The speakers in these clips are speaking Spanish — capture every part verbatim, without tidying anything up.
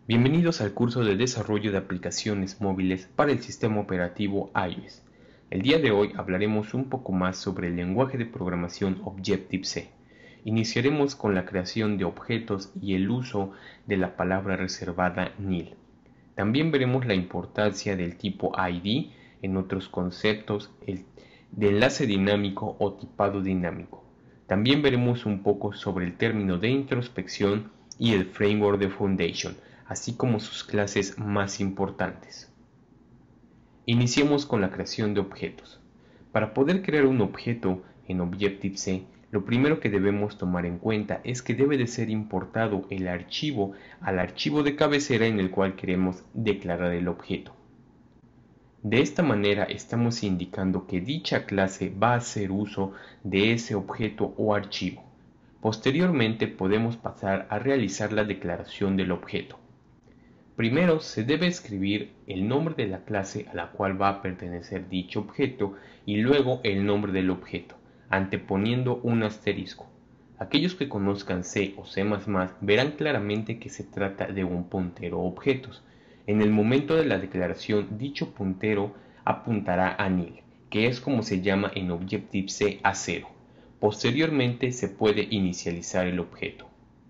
Bienvenidos al curso de desarrollo de aplicaciones móviles para el sistema operativo iOS. El día de hoy hablaremos un poco más sobre el lenguaje de programación Objective-C. Iniciaremos con la creación de objetos y el uso de la palabra reservada nil. También veremos la importancia del tipo I D en otros conceptos, el de enlace dinámico o tipado dinámico. También veremos un poco sobre el término de introspección y el framework de Foundation, así como sus clases más importantes. Iniciemos con la creación de objetos. Para poder crear un objeto en Objective-C, lo primero que debemos tomar en cuenta es que debe de ser importado el archivo al archivo de cabecera en el cual queremos declarar el objeto. De esta manera estamos indicando que dicha clase va a hacer uso de ese objeto o archivo. Posteriormente podemos pasar a realizar la declaración del objeto. Primero se debe escribir el nombre de la clase a la cual va a pertenecer dicho objeto y luego el nombre del objeto, anteponiendo un asterisco. Aquellos que conozcan C o C más más verán claramente que se trata de un puntero a objetos. En el momento de la declaración, dicho puntero apuntará a nil, que es como se llama en Objective-C a cero. Posteriormente se puede inicializar el objeto.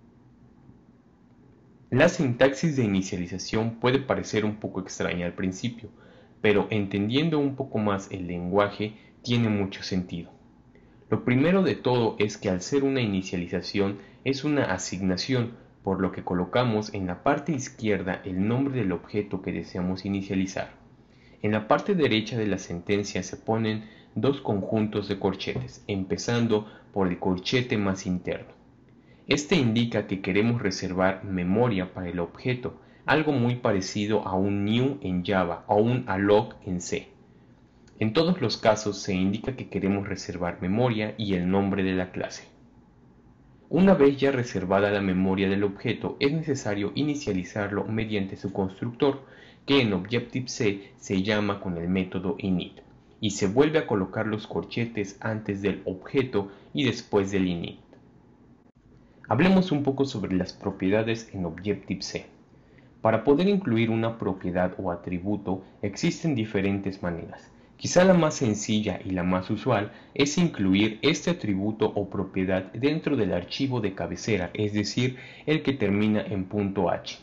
La sintaxis de inicialización puede parecer un poco extraña al principio, pero entendiendo un poco más el lenguaje tiene mucho sentido. Lo primero de todo es que al ser una inicialización es una asignación, por lo que colocamos en la parte izquierda el nombre del objeto que deseamos inicializar. En la parte derecha de la sentencia se ponen dos conjuntos de corchetes, empezando por el corchete más interno. Este indica que queremos reservar memoria para el objeto, algo muy parecido a un new en Java o un alloc en C. En todos los casos se indica que queremos reservar memoria y el nombre de la clase. Una vez ya reservada la memoria del objeto, es necesario inicializarlo mediante su constructor, que en Objective-C se llama con el método init, y se vuelve a colocar los corchetes antes del objeto y después del init. Hablemos un poco sobre las propiedades en Objective-C. Para poder incluir una propiedad o atributo existen diferentes maneras. Quizá la más sencilla y la más usual es incluir este atributo o propiedad dentro del archivo de cabecera, es decir, el que termina en .h.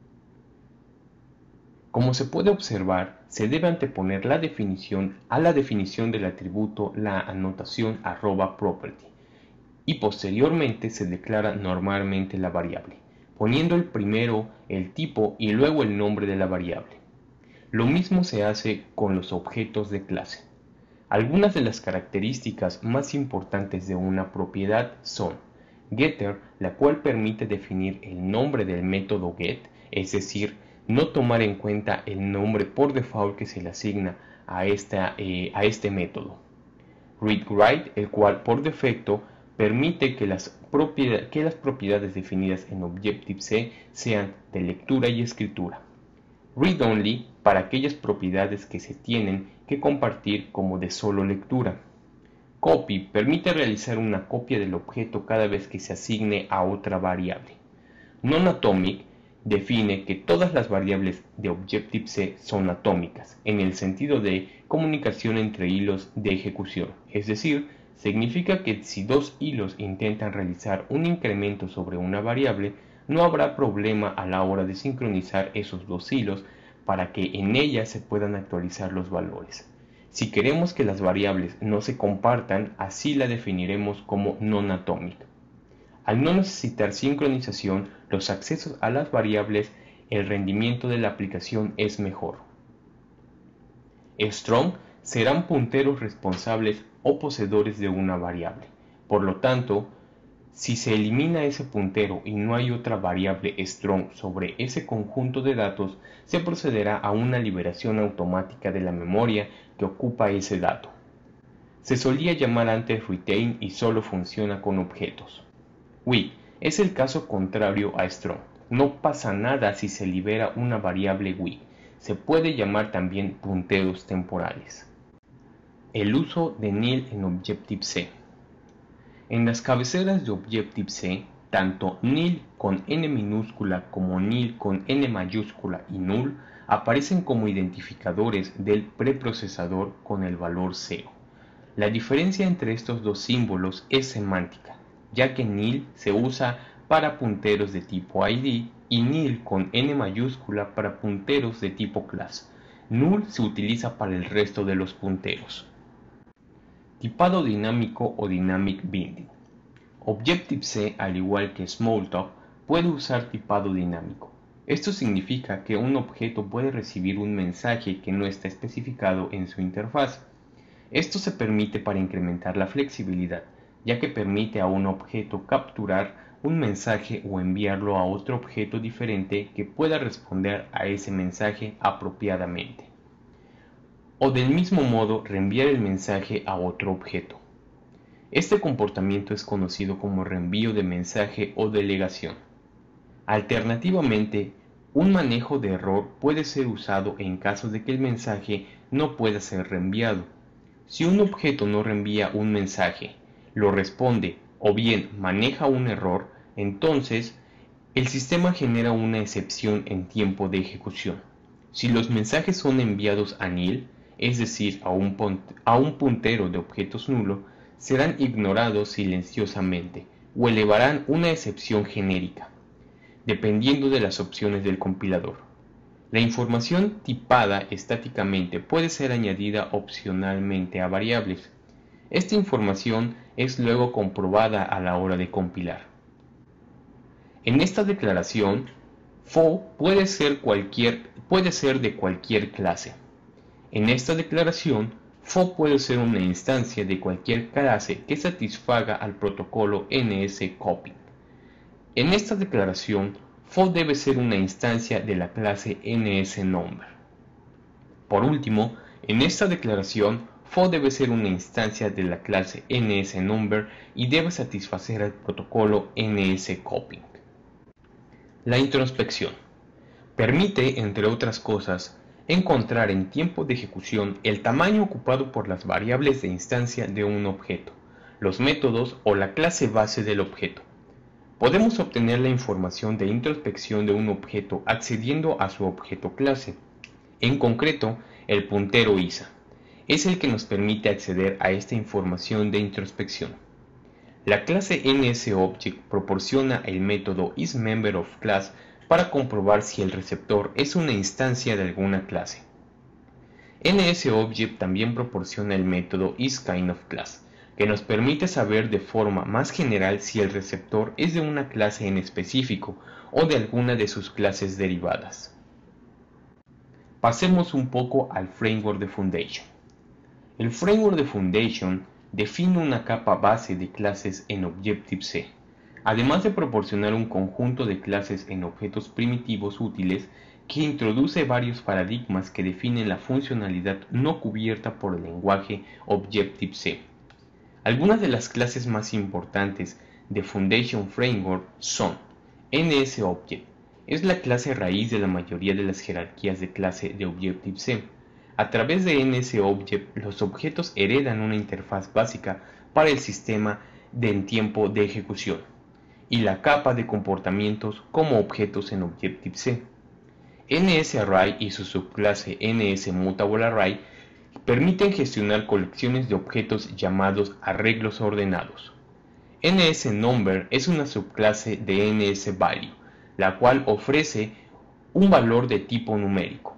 Como se puede observar, se debe anteponer la definición a la definición del atributo la anotación arroba property y posteriormente se declara normalmente la variable, poniendo el primero el tipo y luego el nombre de la variable. Lo mismo se hace con los objetos de clase. Algunas de las características más importantes de una propiedad son getter, la cual permite definir el nombre del método get, es decir, no tomar en cuenta el nombre por default que se le asigna a, esta, eh, a este método. read-write, el cual por defecto permite que las, que las propiedades definidas en Objective-C sean de lectura y escritura. Read-only, para aquellas propiedades que se tienen que compartir como de solo lectura. Copy permite realizar una copia del objeto cada vez que se asigne a otra variable. Non-atomic define que todas las variables de Objective-C son atómicas, en el sentido de comunicación entre hilos de ejecución, es decir, significa que si dos hilos intentan realizar un incremento sobre una variable, no habrá problema a la hora de sincronizar esos dos hilos para que en ella se puedan actualizar los valores. Si queremos que las variables no se compartan, así la definiremos como non-atomic. Al no necesitar sincronización, los accesos a las variables, el rendimiento de la aplicación es mejor. Strong serán punteros responsables o poseedores de una variable. Por lo tanto, si se elimina ese puntero y no hay otra variable strong sobre ese conjunto de datos, se procederá a una liberación automática de la memoria que ocupa ese dato. Se solía llamar antes retain y solo funciona con objetos. weak es el caso contrario a strong. No pasa nada si se libera una variable weak. Se puede llamar también punteros temporales. El uso de nil en Objective-C. En las cabeceras de Objective-C Tanto nil con n minúscula como nil con n mayúscula y null aparecen como identificadores del preprocesador con el valor cero. La diferencia entre estos dos símbolos es semántica, ya que nil se usa para punteros de tipo I D y nil con n mayúscula para punteros de tipo class. Null se utiliza para el resto de los punteros. Tipado dinámico o dynamic binding. Objective-C, al igual que Smalltalk, puede usar tipado dinámico. Esto significa que un objeto puede recibir un mensaje que no está especificado en su interfaz. Esto se permite para incrementar la flexibilidad, ya que permite a un objeto capturar un mensaje o enviarlo a otro objeto diferente que pueda responder a ese mensaje apropiadamente. O del mismo modo reenviar el mensaje a otro objeto. Este comportamiento es conocido como reenvío de mensaje o delegación. Alternativamente, un manejo de error puede ser usado en caso de que el mensaje no pueda ser reenviado. Si un objeto no reenvía un mensaje, lo responde o bien maneja un error, entonces el sistema genera una excepción en tiempo de ejecución. Si los mensajes son enviados a nil, es decir, a un, a un puntero de objetos nulo, serán ignorados silenciosamente o elevarán una excepción genérica, dependiendo de las opciones del compilador. La información tipada estáticamente puede ser añadida opcionalmente a variables. Esta información es luego comprobada a la hora de compilar. En esta declaración, foo puede ser, cualquier, puede ser de cualquier clase. En esta declaración, foo puede ser una instancia de cualquier clase que satisfaga al protocolo nscoping. En esta declaración, foo debe ser una instancia de la clase nsNumber. Por último, en esta declaración, foo debe ser una instancia de la clase nsNumber y debe satisfacer al protocolo nscoping. La introspección permite, entre otras cosas, encontrar en tiempo de ejecución el tamaño ocupado por las variables de instancia de un objeto, los métodos o la clase base del objeto. Podemos obtener la información de introspección de un objeto accediendo a su objeto clase. En concreto, el puntero isa es el que nos permite acceder a esta información de introspección. La clase NSObject proporciona el método isMemberOfClass para comprobar si el receptor es una instancia de alguna clase. NSObject también proporciona el método isKindOfClass, que nos permite saber de forma más general si el receptor es de una clase en específico o de alguna de sus clases derivadas. Pasemos un poco al framework de Foundation. El framework de Foundation define una capa base de clases en Objective-C. Además de proporcionar un conjunto de clases en objetos primitivos útiles que introduce varios paradigmas que definen la funcionalidad no cubierta por el lenguaje Objective-C. Algunas de las clases más importantes de Foundation Framework son NSObject, es la clase raíz de la mayoría de las jerarquías de clase de Objective-C. A través de NSObject, los objetos heredan una interfaz básica para el sistema de en tiempo de ejecución y la capa de comportamientos como objetos en Objective-C. NSArray y su subclase NSMutableArray permiten gestionar colecciones de objetos llamados arreglos ordenados. NSNumber es una subclase de NSValue, la cual ofrece un valor de tipo numérico.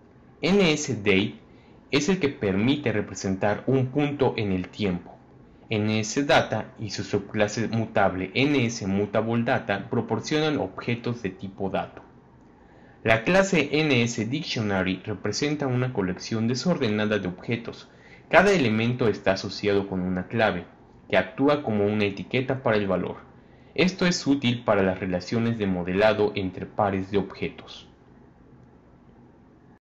NSDate es el que permite representar un punto en el tiempo. NSData y su subclase mutable NSMutableData proporcionan objetos de tipo dato. La clase NSDictionary representa una colección desordenada de objetos. Cada elemento está asociado con una clave, que actúa como una etiqueta para el valor. Esto es útil para las relaciones de modelado entre pares de objetos.